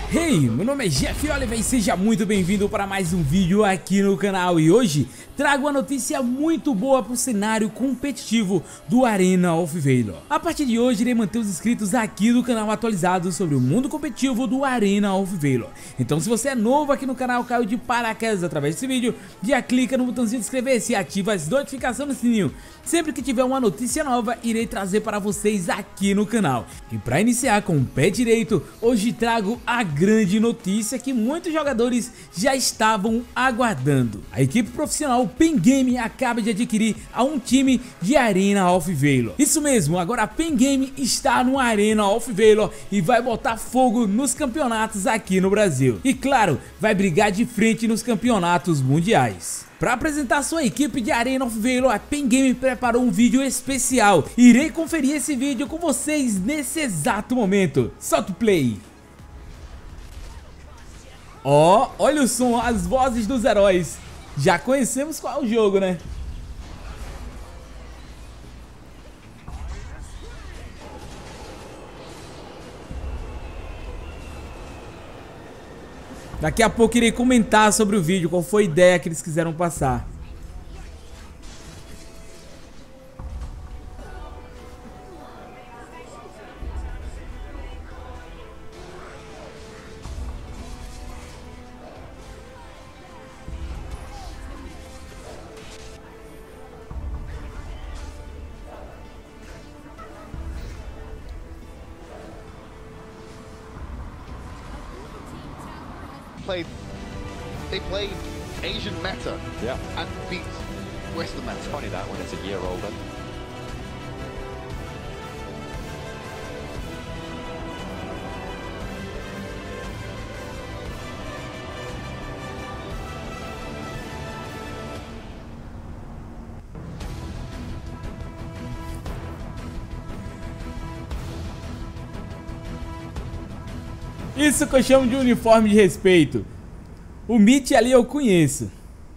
Hey, meu nome é Jeff Oliver e seja muito bem-vindo para mais um vídeo aqui no canal. E hoje trago uma notícia muito boa para o cenário competitivo do Arena of Valor. A partir de hoje irei manter os inscritos aqui do canal atualizados sobre o mundo competitivo do Arena of Valor. Então se você é novo aqui no canal, caiu de paraquedas através desse vídeo, já clica no botãozinho de inscrever-se e ativa as notificações no sininho. Sempre que tiver uma notícia nova, irei trazer para vocês aqui no canal. E para iniciar com o pé direito, hoje trago a grande notícia que muitos jogadores já estavam aguardando. A equipe profissional Pen Game acaba de adquirir a um time de Arena of Valor. Isso mesmo, agora a Pen Game está no Arena of Valor e vai botar fogo nos campeonatos aqui no Brasil. E claro, vai brigar de frente nos campeonatos mundiais. Para apresentar sua equipe de Arena of Valor, a Pen Game preparou um vídeo especial. Irei conferir esse vídeo com vocês nesse exato momento. Solta o play. Ó, olha o som, as vozes dos heróis. Já conhecemos qual é o jogo, né? Daqui a pouco irei comentar sobre o vídeo, qual foi a ideia que eles quiseram passar. They played Asian meta, yeah, and beat Western meta. It's funny that when it's a year older. Isso que eu chamo de uniforme de respeito. O Mitch ali eu conheço.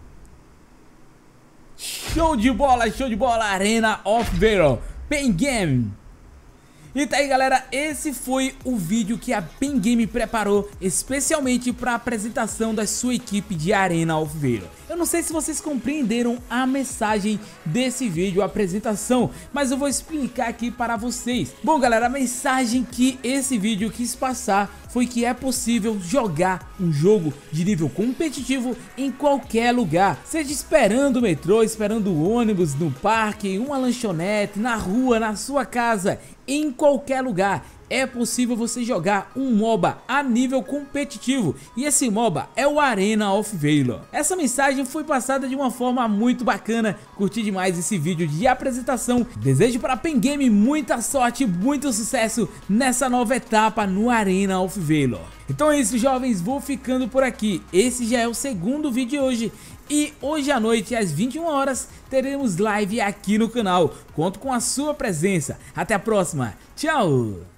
Show de bola, Arena of Valor, Pen Game. E tá aí, galera, esse foi o vídeo que a Pen Game preparou especialmente para a apresentação da sua equipe de Arena of Valor. Eu não sei se vocês compreenderam a mensagem desse vídeo, a apresentação, mas eu vou explicar aqui para vocês. Bom, galera, a mensagem que esse vídeo quis passar foi que é possível jogar um jogo de nível competitivo em qualquer lugar, seja esperando o metrô, esperando o ônibus, no parque, uma lanchonete, na rua, na sua casa, em qualquer lugar. É possível você jogar um MOBA a nível competitivo, e esse MOBA é o Arena of Valor. Essa mensagem foi passada de uma forma muito bacana, curti demais esse vídeo de apresentação. Desejo para a Pen Game muita sorte, muito sucesso nessa nova etapa no Arena of Valor. Então é isso, jovens, vou ficando por aqui. Esse já é o segundo vídeo de hoje. E hoje à noite, às 21 horas, teremos live aqui no canal. Conto com a sua presença. Até a próxima. Tchau!